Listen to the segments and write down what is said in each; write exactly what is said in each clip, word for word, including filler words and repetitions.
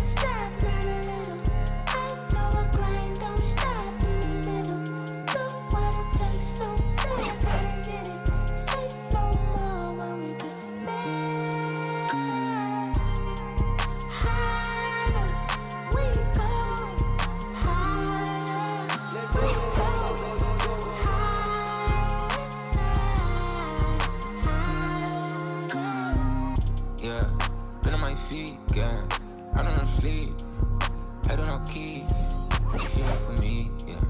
stop, not a little. I know the grind don't stop in the middle. Do what it takes, no fear, gotta get it. Say no more when we get there. Higher we go, higher we go, Yeah, been on my feet, yeah. I don't know sleep, I don't know keep. Shit for me, yeah.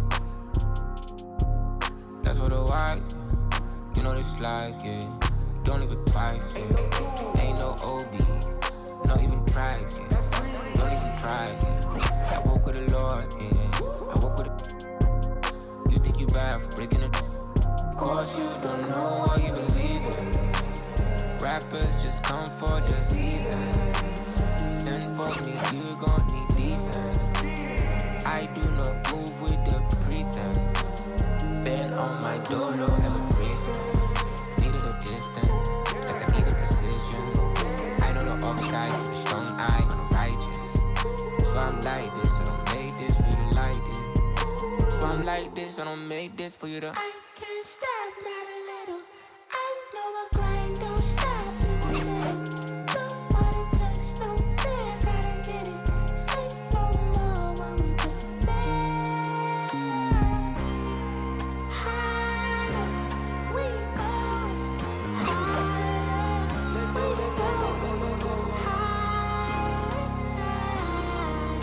That's for the wife, you know this life, yeah. Don't leave it twice, yeah. Ain't no O B, not even tries, yeah. Don't even try, yeah. I woke with the Lord, yeah. I woke with the. You think you bad for breaking it? Of course you don't know what you believe in. Rappers just come for the season. Send for me, you gon' need defense. I do not move with the pretend. Been on my dolo as a freezer. Needed a distance, like I needed precision. I know the upside, with a strong eye on the righteous. That's why I'm like this, I don't make this for you to like it. That's why I'm like this, I don't make this for you to. I can't stop, not a little. I know the grind don't stop in the middle. Do what it takes, no fear, gotta get it. Say no more when we get there. Higher we go, higher we go, higher side,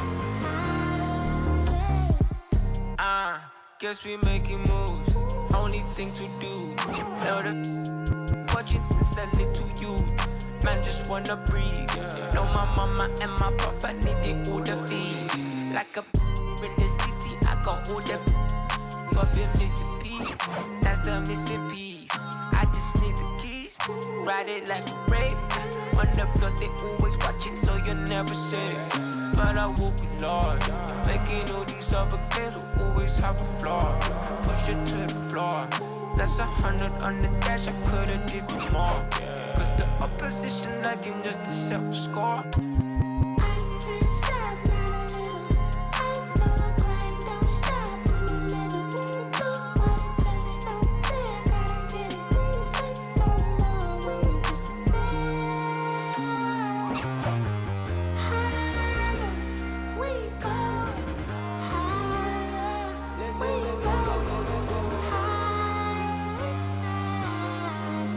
higher. Ah, guess we making moves. Only thing to do. Know the watching since a little youth. Man just wanna breathe. Know my mama and my papa need it all the feed. Like a in the city, I got all the but been missing piece. That's the missing piece. I just need the keys. Ride it like a rave. On the block they always watching, so you're never safe. But I will be Lord. Making all these other games will always have a flaw. Push it to the floor. That's a hundred on the dash, I could've did more. Cause the opposition liking just to set the score. I can't stop, not a little. I know the grind don't stop in the middle. Do what it takes, no fear, gotta get it. Say no more when we get there. Higher we go, higher we go, higher side,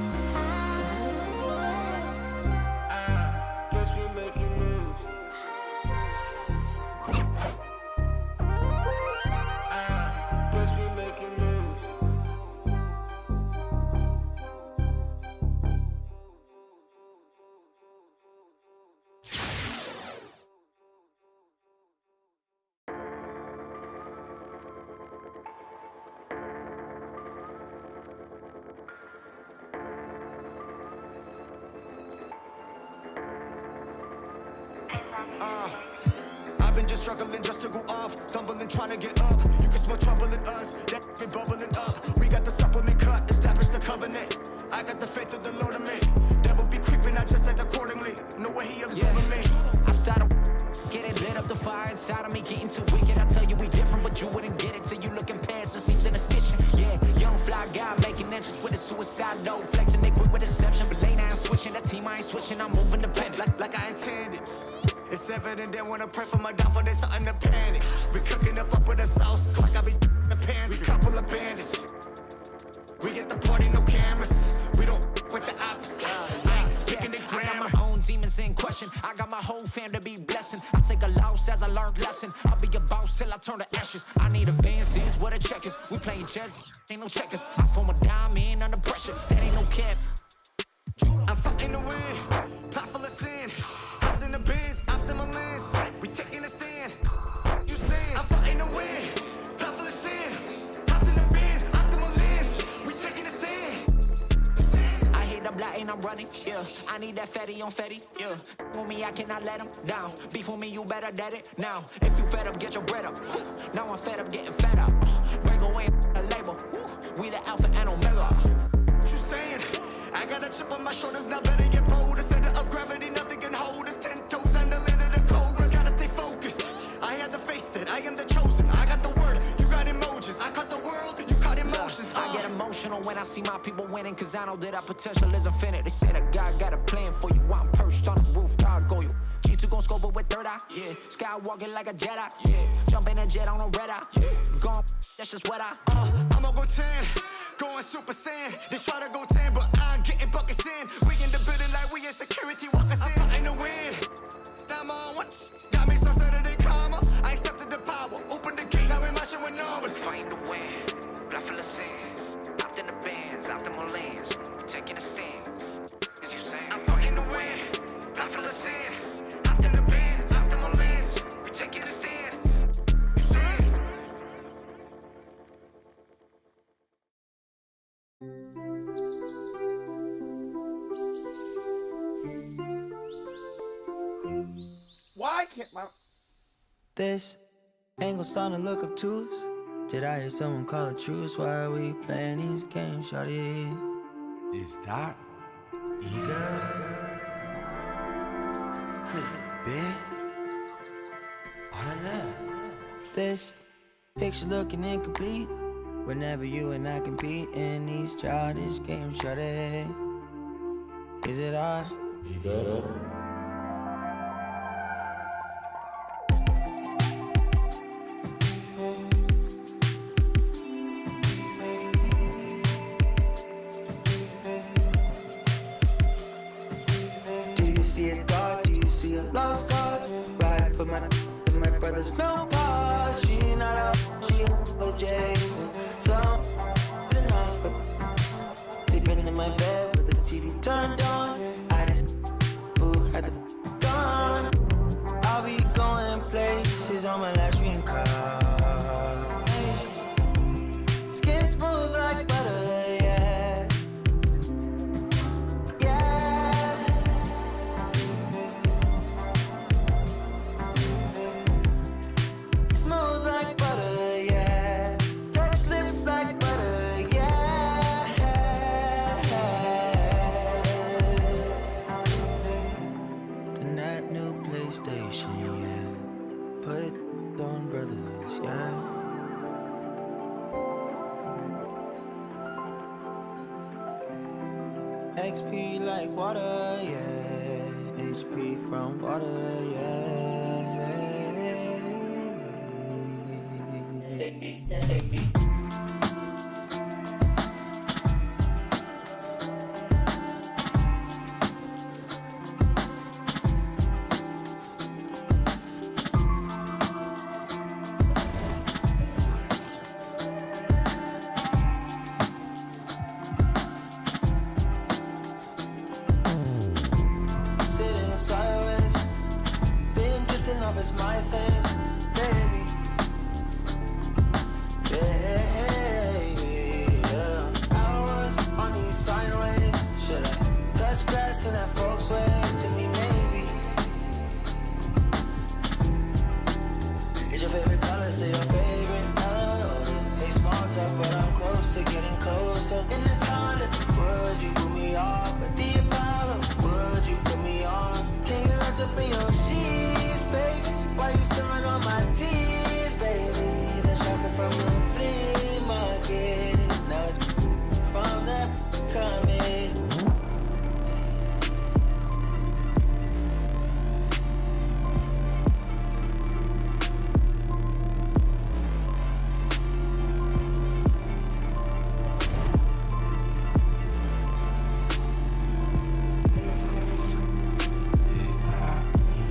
higher. Guess we making moves. Guess we making moves. Uh, I've been just struggling just to go off, stumbling trying to get up. You can smell trouble in us, that been bubbling up. We got the supplement cut, establish the covenant. I got the faith of the Lord in me. Devil be creeping, I just act accordingly. No way he observing me. I started get it lit up the fire inside of me, getting too wicked. I tell you we different, but you wouldn't get it till you looking past the seams in the stitching. Yeah, young fly guy making entrance with a suicide note, flexing they quick with deception, but late I ain't switching. That team I ain't switching, I'm moving dependent. Like, like I intended. It's evident they wanna pray for my downfall, there's something to panic. We cooking up up with a sauce, like I be in the pantry. We couple of bandits. We get the party, no cameras. We don't with the opposite. I ain't speaking the grammar. I got my own demons in question. I got my whole fam to be blessing. I take a loss as I learned lesson. I'll be a boss till I turn to ashes. I need advances, what the checkers. We playing chess, ain't no checkers. I form a diamond under pressure, that ain't no cap. I'm fighting to win, powerful of sin. Hopped in the biz, after my lens. We taking a stand. You saying I'm fighting to win, powerful of sin. Hopped in the biz, after my lens. We taking a stand. I hit the block and I'm running, yeah. I need that fatty on fatty, yeah. On me, I cannot let him down. Beef on me, you better dead it now. If you fed up, get your bread up. Now I'm fed up, getting fed up. Break away a label. We the alpha and omega. You saying I got a chip on my shoulders, now better get bold. The center of gravity, nothing can hold us. Ten toes under the lid of the cobras. Gotta stay my people winning, cause I know that our potential is infinite. They say that God got a plan for you. I'm perched on the roof, go you. G two gon' scope it with third eye, yeah. Skywalking like a Jedi, yeah. Jump in a jet on a red eye, yeah. Gone, that's just what I. Uh, I'ma go ten, going super saiyan. They try to go ten, but I'm getting buckets in. We in the building like we in security, walk us in. I'm in the wind, I'm on one. Got me so Saturday karma. I accepted the power, open the gate. Now we're marching with numbers. Find the wind, blood full of sand. Hopped in the bands, optimal lands, taking a stand. As you say, I'm fucking the wind, blood full of sand. Hopped in the bands, optimal lands, we taking a stand. You say? Why can't my... This angle starting to look obtuse. Did I hear someone call a truce? Why are we playing these games, shawty? Is that eager? Could it be? I don't know. This picture looking incomplete. Whenever you and I compete in these childish games, shawty. Is it I? Eager? Lost cards, ride for my, cause my brother's no pause. She not a, she a Jason. So, enough for sleeping in my bed with the T V turned on. I just, who had the gun. I'll be going places on my last screen card. Skin smooth like butter, yeah. Yeah. Smooth like butter, yeah. Touch lips like butter, yeah. Then that new PlayStation, yeah. Put on brothers, yeah. X P like water, yeah. H P from water, yeah. Sitting sideways, been drifting off is my thing, baby. Yeah, hours on these sine waves. Should I touch grass in that folks way? To me, maybe. Is your favorite color still your favorite? I don't know. Hey, small talk, but I'm close to getting closer. In this Honda, would you put me off? But the Apollo, would you put me on? Can you wrap up in your sheets, baby? Why you stirring on my teeth, baby? The shopping from the flea market. Now it's from that coming. Is that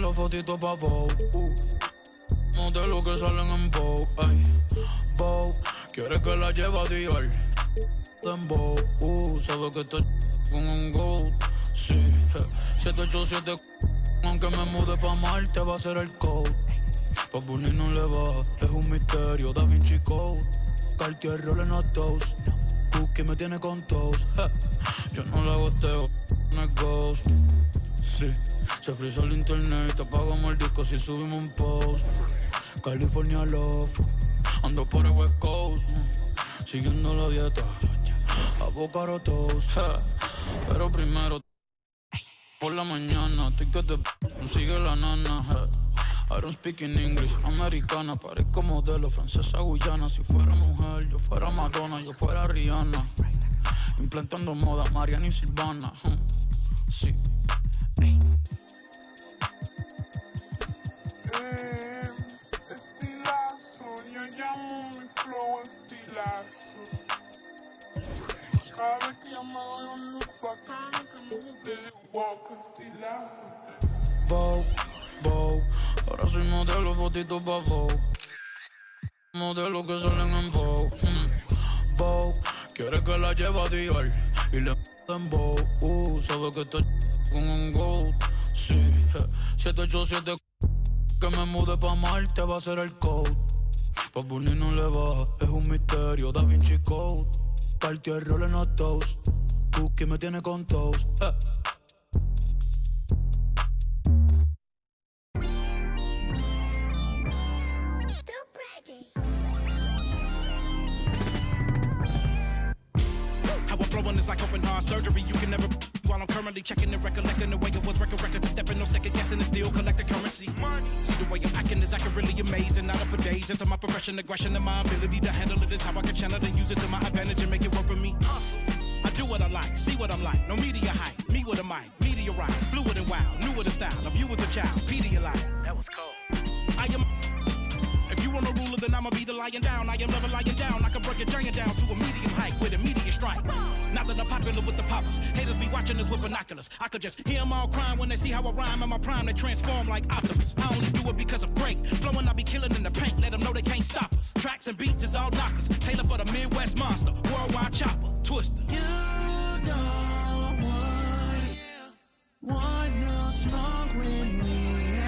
modelo, fotito pa' Vogue. Uh. Modelo que salen en Vogue, ay. Vogue, quiere que la lleve a Dior. Dembow, uh, sabe que estoy con un gold. Sí, siete ocho siete, aunque me mude pa' Marte va a ser el code. Pa' Bunny no le baja, es un misterio, Da Vinci Code. Cartier rolling a toast, Cookie me tiene con toast. Yo no la gosteo, no es ghost. Sí, se frisa el internet, te apagamos el disco si subimos un post. California Love, ando por el West Coast, siguiendo la dieta, avocado toast. Pero primero, por la mañana, ticket de p***, sigue la nana. I don't speak in English, americana, parezco modelo, francesa, guyana. Si fuera mujer, yo fuera Madonna, yo fuera Rihanna. Implantando moda, Mariana y Silvana. Hmm. Sí. Hey. Eh, estilazo, yo llamo mi flow estilazo. Cada vez que yo me doy un look bacano, que me guste el walk estilazo. Vogue, Vogue, ahora soy modelo, fotito pa' Vogue. Modelo que salen en Vogue. Mm. Vogue, quiere que la lleve a Dior y le en Vogue. Uh, sabe que estoy con un gold. Sí, siete ocho siete, que me mude pa' Marte va a ser el code. Pa' Bunny no le baja, es un misterio, Da Vinci Code. Cartier rolling a toast, Cookie me tiene con toast. Eh. It's like open heart surgery, you can never while I'm currently checking and recollecting the way it was record records and stepping, no second guessing and still collecting currency. Money. See the way I'm acting is acting really amazing. Not up for days into my profession, aggression, and my ability to handle it is how I can channel and use it to my advantage and make it work for me. I do what I like, see what I'm like, no media hype, me with a mic, meteorite, fluid and wild, new with a style, of you as a child, Pedialyte. That was cold. I am. If you want a ruler, then I'ma be the lying down. I am never lying down. I can break a giant down to a medium height with immediate strikes. Not that I'm popular with the poppers. Haters be watching us with binoculars. I could just hear them all crying when they see how I rhyme. In my prime, they transform like Optimus. I only do it because I'm great. Flowing, I be killing in the paint. Let them know they can't stop us. Tracks and beats is all knockers. Taylor for the Midwest monster. Worldwide chopper. Twister. You don't want, want no smoke with me.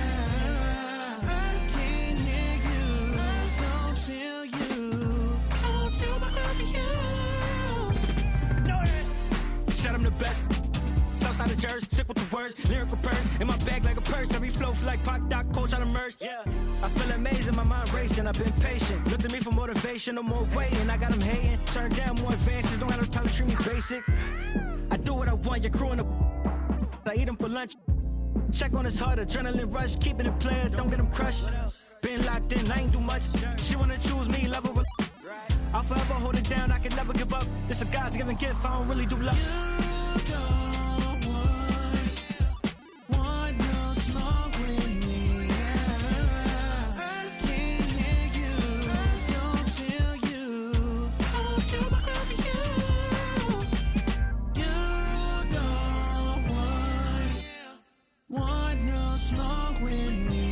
Shut I'm the best. Southside of Jersey, sick with the words, lyrical purse. In my bag like a purse, every flow feel like Pac Doc, coach on the merge. Yeah. I feel amazing, my mind racing, I've been patient. Look to me for motivation, no more waiting. I got them hating, turn down more advances, don't have no time to treat me basic. I do what I want, your crew in the I eat them for lunch. Check on his heart, adrenaline rush, keeping it playing, don't get him crushed. Been locked in, I ain't do much. She wanna choose me, love her. I'll forever hold it down, I can never give up. This a God's given gift, I don't really do love. You don't want, want no smoke with me. I can't hear you, I don't feel you. I want you, my girl, for you. You don't want, want no smoke with me.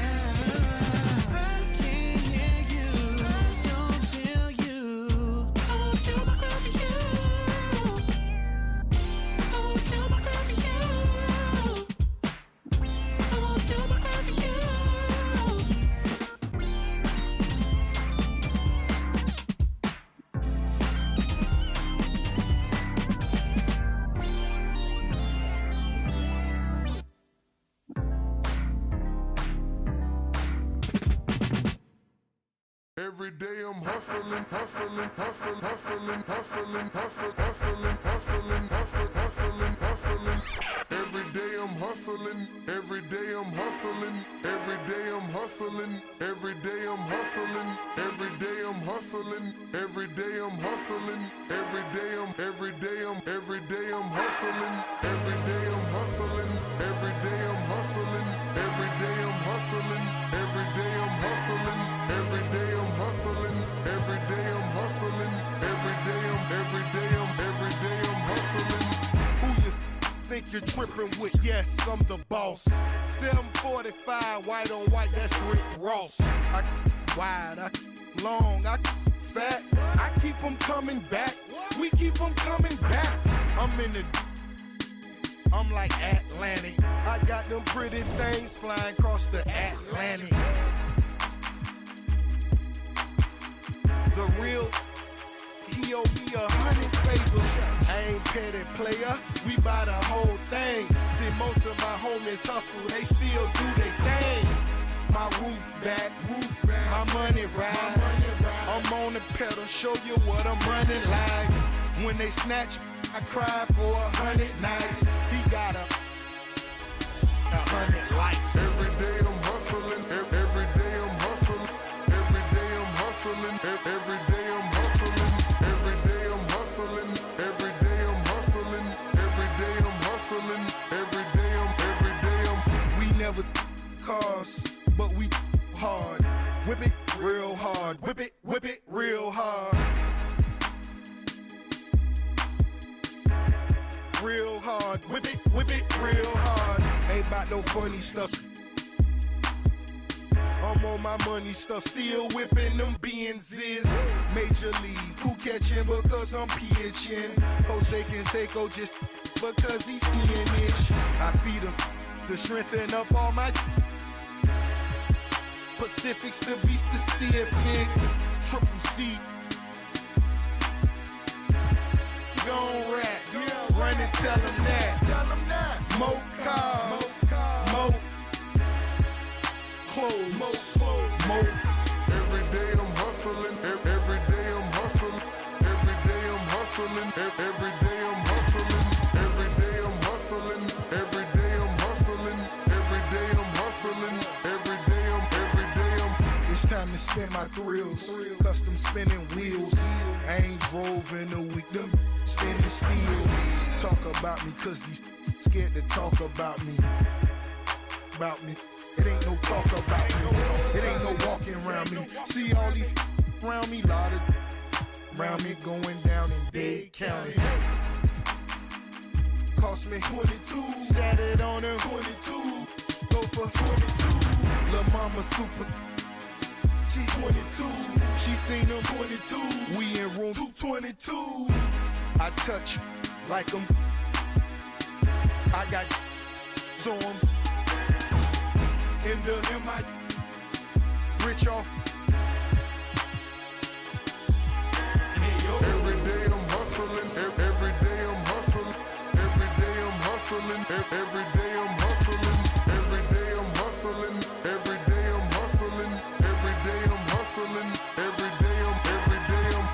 Every day I'm hustling, hustling, hustling, hustling, hustling, hustling, hustling, hustling, hustling, hustling, hustling. Every day I'm hustling, every day I'm hustling, every day I'm hustling, every day I'm hustling, every day I'm hustling, every day I'm hustling, every day I'm, every day I'm, every day I'm hustling, every day I'm hustling, every day I'm hustling, every day I'm hustling, every day I'm hustling, every day I'm hustling, every day I'm hustling, every day I'm, every day I'm, every day I'm hustling. Who you think nigga tripping with, yes, I'm the boss. seven forty-five, white on white, that's Rick Ross. I wide, I long, I fat. I keep them coming back. We keep them coming back. I'm in the, I'm like Atlantic. I got them pretty things flying across the Atlantic. The real, he owe me a hundred favors. I ain't petty player, we buy the whole thing. See, most of my homies hustle, they still do their thing. My roof back, roof back, my money ride. I'm on the pedal, show you what I'm running like. When they snatch, I cry for a hundred nights. He got a, a hundred lights. Every day I'm hustling, every day I'm hustling, every day I'm hustling, every day I'm hustling, every day I'm hustling, every day I'm hustling, every day I'm hustling, every day I'm, every day I'm. We never cars, but we hard. Whip it real hard, whip it, whip it real hard. Real hard, whip it, whip it real hard. Ain't about no funny stuff. I'm on my money stuff, still whipping them Benzes. Major league, who catching because I'm pitching. Jose Canseco just because he finish. I feed him to strengthen up all my Pacifics to be specific. Triple C. Gon' rap, yeah, run and tell them that. Tell them that. Mo cars, mo clothes, mo clothes, mo. Every day I'm hustling, every day I'm hustling, every day I'm hustling, every day I'm hustling, every day I'm hustling, every day I'm hustling, every day I'm hustling, every day I'm, every day I'm. It's time to spin my thrills, custom spinning wheels. I ain't drove in a week, them spinning steel. Talk about me, cause these scared to talk about me. About me. It ain't no talk about me. It ain't no walking around me. See all these around me, lot of around me going down in Dade County. Cost me twenty-two, sat it on her twenty-two. Go for twenty-two. Lil' mama super. She twenty-two, she seen them twenty-two. We in room two twenty-two. I touch like them. I got on in the in my rich off. Every day I'm hustling, every day I'm hustling, every day I'm hustling, every day I'm hustling, every day I'm hustling, every day I'm hustling, every day I'm hustling, every day I'm, every day I'm.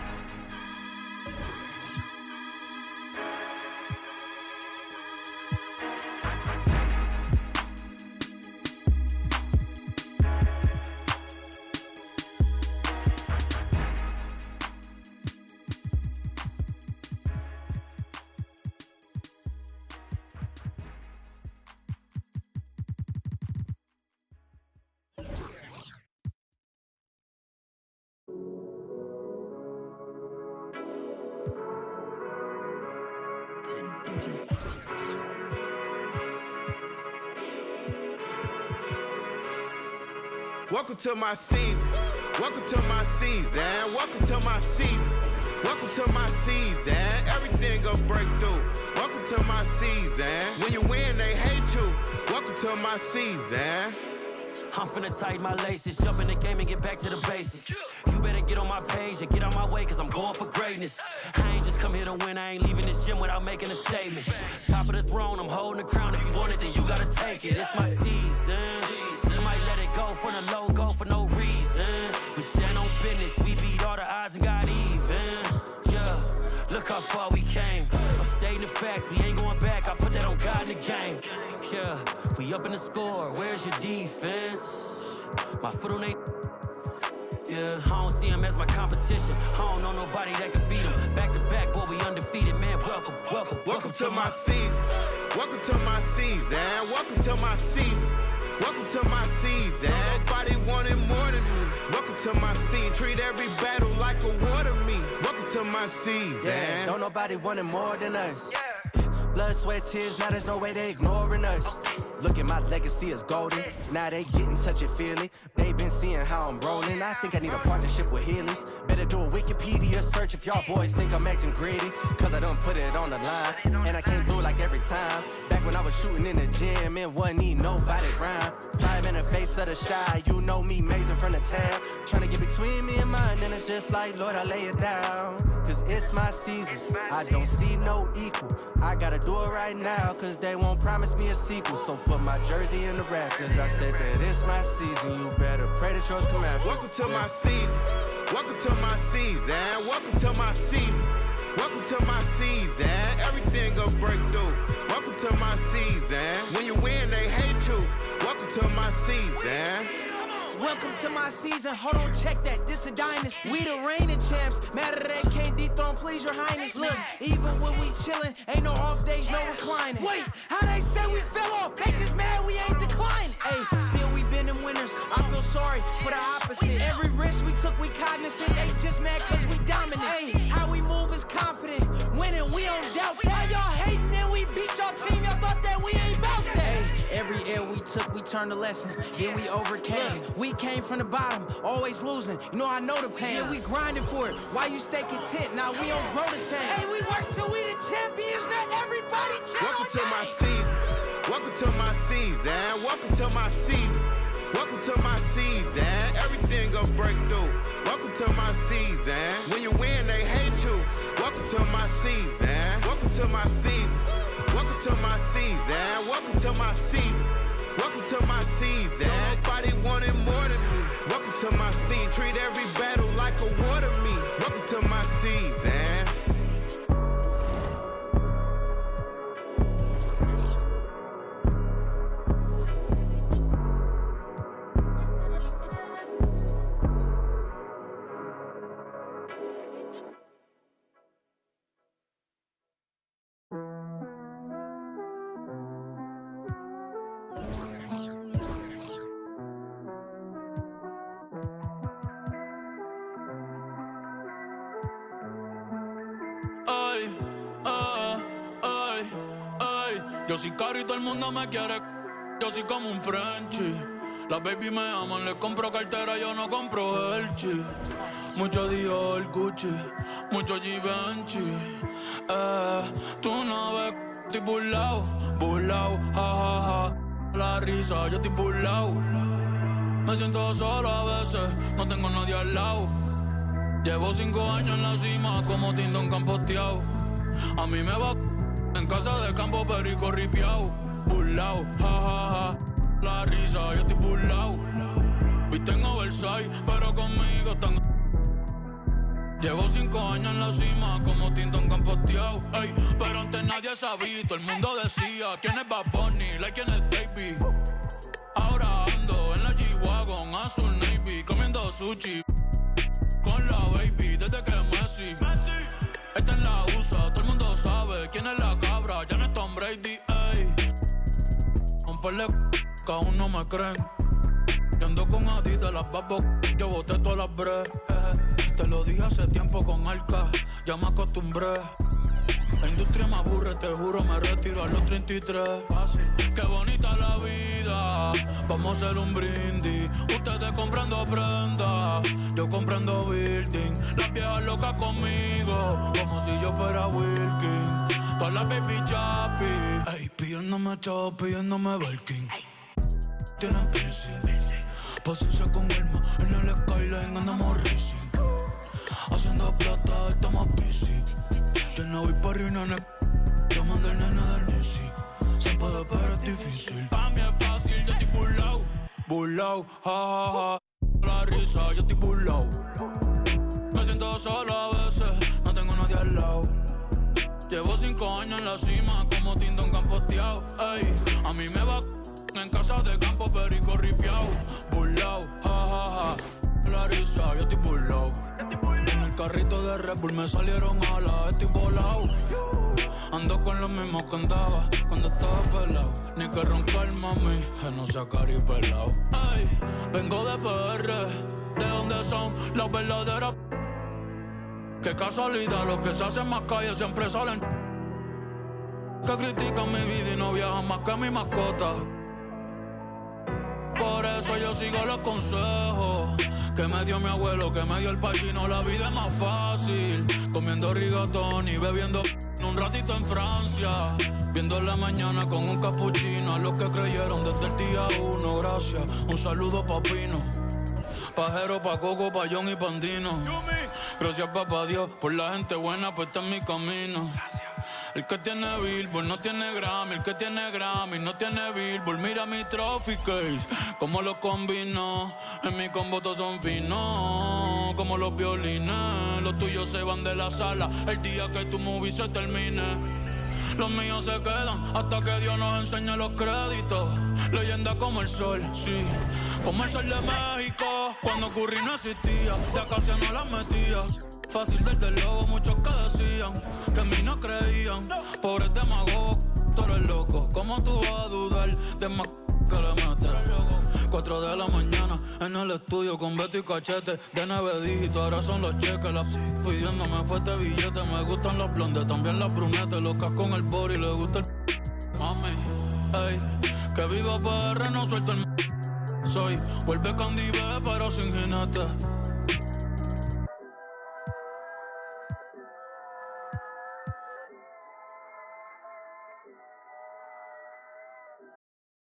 Welcome to my season. Welcome to my season. Welcome to my season. Welcome to my season. Everything gonna break through. Welcome to my season. When you win, they hate you. Welcome to my season. I'm finna tighten my laces, jump in the game and get back to the basics. You better get on my page and get out my way, cause I'm going for greatness. I ain't just come here to win, I ain't leaving this gym without making a statement. Top of the throne, I'm holding the crown. If you want it, then you gotta take it. It's my season. You might let it go for the logo for no reason. We stand on business, we beat all the odds and got even. Yeah, look how far we came. I'm stating the facts, we ain't going back. I put that on God in the game. Yeah, we up in the score, where's your defense? My foot on they. Yeah, I don't see him as my competition. I don't know nobody that could beat him. Back to back, boy, we undefeated, man. Welcome, welcome, welcome to my season. Welcome to my season. Welcome to my season. Welcome to my season. Nobody wanted more than me. Welcome to my season. Treat every battle like a war to me. Welcome to my season. Yeah, don't nobody want it more than us. Blood, sweat, tears, now there's no way they ignoring us. Look at my legacy is golden. Now they getting touchy-feely. They been seeing how I'm rolling. I think I need a partnership with Heelys. Better do a Wikipedia search if y'all boys think I'm acting greedy. Cause I done put it on the line, and I came through like every time. Back when I was shooting in the gym, it wasn't need nobody rhyme. Five in the face of the shy, you know me mazing from the tab. Trying to get between me and mine, and it's just like, Lord, I lay it down. Cause it's my season, I don't see no equal. I gotta do it right now, cause they won't promise me a sequel. So put my jersey in the rafters, I said that it's my season. You better pray that yours come after. Welcome to my season, welcome to my season, welcome to my season. Welcome to my season, everything gon' break through. Welcome to my season, when you win they hate you. Welcome to my season. Welcome to my season, hold on, check that, this a dynasty. We the reigning champs, mad that they can't dethrone, please your highness. Look, even when we chillin', ain't no off days, no reclining. Wait, how they say we fell off? They just mad we ain't declining. Hey, still we been in winners, I feel sorry for the opposite. Every risk we took, we cognizant, they just mad cause we dominant. Hey, how we move is confident, winning, we don't doubt that. Now y'all hating and we beat y'all team, y'all thought that we ain't bout that. Hey, every L we took, we turned a lesson, then we overcame. We came from the bottom, always losing. You know I know the pain. Yeah, we grinding for it. Why you stay content? Now we don't grow the same. Hey, we work till we the champions. Not everybody chill. Welcome to my season. Welcome to my season. Welcome to my season. Welcome to my season. Everything gon' break through. Welcome to my season. When you win, they hate you. Welcome to my season. Welcome to my season. Welcome to my season. Welcome to my season. Welcome to my season. Nobody wanted more than me. Welcome to my season. Treat every battle like a war to me. Welcome to my season. Ay, ay, ay, ay. Yo soy caro y todo el mundo me quiere. Yo soy como un Frenchie. Las baby me aman, les compro cartera, yo no compro Elchi. Mucho Dior, Gucci, mucho Givenchy. Eh, tú no ves, estoy burlao, burlao, ja, ja, ja. La risa, yo estoy burlao. Me siento solo a veces, no tengo nadie al lado. Llevo cinco años en la cima como Tindón campoteado. A mí me va en casa de campo perico ripiao. Burlao, ja, ja, ja. La risa, yo estoy burlao. Viste en oversize, pero conmigo están. Llevo cinco años en la cima como Tindón campoteado. Ey, pero antes nadie sabía, todo el mundo decía quién es Bad Bunny, like quién es Davey. Ahora ando en la G-Wagon, azul navy, comiendo sushi con la baby desde que Messi. Esta es la U S A, todo el mundo sabe quién es la cabra, ya no es Tom Brady, ey. Un par de que aún no me creen. Yo ando con Adidas, las babos, yo boté todas las bre. Te lo dije hace tiempo con Arca, ya me acostumbré. La industria me aburre, te juro, me retiro a los treinta y tres. Fácil. Qué bonita la vida, vamos a hacer un brindis. Ustedes comprando prendas, yo comprando building. Las viejas locas conmigo, como si yo fuera Wilkin. Todas las baby chappy, ey, pidiéndome chavo, pidiéndome Belkin. Tienen piercing, paciencia con Elma, en el skyline andamos racing. Haciendo plata, estamos busy. Yo no voy pa' arriba, nene. Yo mando el nene del Nisi. Se puede, pero es difícil. Pa' mí es fácil, yo estoy burlao. Burlao, ja, ja, ja. La risa, yo estoy burlao. Me siento solo a veces, no tengo nadie al lado. Llevo cinco años en la cima, como Tindón campoteado. Ey, a mí me va en casa de campo, perico ripiao. Burlao, ja, ja, ja. La risa, yo estoy burlao. En el carrito de Red Bull me salieron alas, estoy volado. Ando con los mismos que andaba cuando estaba pelado. Ni que roncar, mami, que no sea cari pelado. Ey, vengo de P R, de donde son las verdaderas. Qué casualidad, los que se hacen más calle siempre salen. que critican mi vida y no viajan más que mi mascota. Por eso yo sigo los consejos que me dio mi abuelo, que me dio el pachino. La vida es más fácil comiendo rigatón y bebiendo un ratito en Francia, viendo la mañana con un capuchino. A los que creyeron desde el día uno, gracias. Un saludo pa' Pino, Pajero, pa' Coco, pa' John y Pandino. Gracias papá Dios por la gente buena puesta en mi camino. El que tiene Billboard no tiene Grammy, el que tiene Grammy no tiene Billboard. Mira mi trophy case, como lo combino. En mi combo todos son finos, como los violines. Los tuyos se van de la sala el día que tu movie se termine. Los míos se quedan hasta que Dios nos enseñe los créditos. Leyenda como el sol, sí, como el sol de México. Cuando Curry no existía, ya casi no las metía. Fácil desde luego, muchos que decían que en mí no creían. Pobres demagogos, tú eres loco. ¿Cómo tú vas a dudar de más que le metes? Cuatro de la mañana en el estudio con Beto y Cachete. De nueve dígitos, ahora son los cheques. La p pidiéndome fuerte billete. Me gustan los blondes, también las brunettes. Locas con el body, le gusta el mami, ey. Que viva P R, no suelto el soy. Vuelve con Dive, pero sin jinete.